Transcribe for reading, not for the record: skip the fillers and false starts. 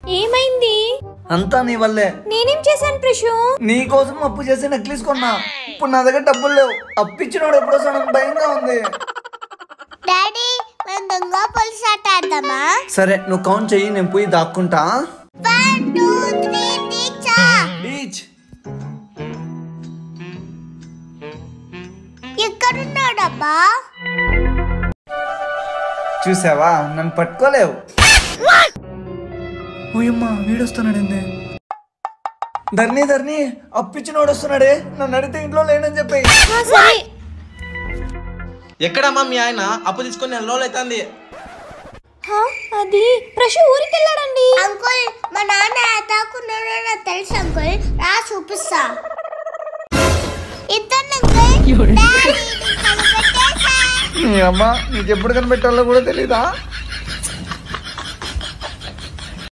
ఏమైంది? అంతా నీ వల్లే. నేనేం చేశాను ప్రశు? నీ కోసం అప్పు చేసి నెక్లెస్ కొన్నా. ఇప్పుడు నా దగ్గర డబ్బులు లేవు. అప్పిచ్చినోడు ఎప్పుడు వస్తాడని భయంగా ఉంది. డాడీ మనం దొంగ పోలీస్ ఆట ఆడదామా? సరే నువ్వు కౌంట్ చెయ్యి, నేను పోయి దాక్కుంటా. 1 2 3 టీచా. బీచ్ ఎక్కడున్నాడబ్బా? చూసావా, నన్ను పట్టుకోలేవు. ఓయమ్మా, వీడొస్తున్నాడండి. ధర్ని అప్పిచ్చినోడు వస్తున్నాడే. నన్ను అడిగితే ఇంట్లో లేనని చెప్పి. ఎక్కడమ్మా మీ ఆయన? అప్పు తీసుకొని 4 రోజులు అవుతుంది. అది ప్రశు ఊరికి వెళ్ళాడండి. అంకుల్ మా నాన్న దాక్కున్నాడో నాకు తెలుసు అంకుల్. రా చూపిస్తా. అమ్మా, నీకు ఎప్పుడు కనిపెట్టాలో కూడా తెలీదా?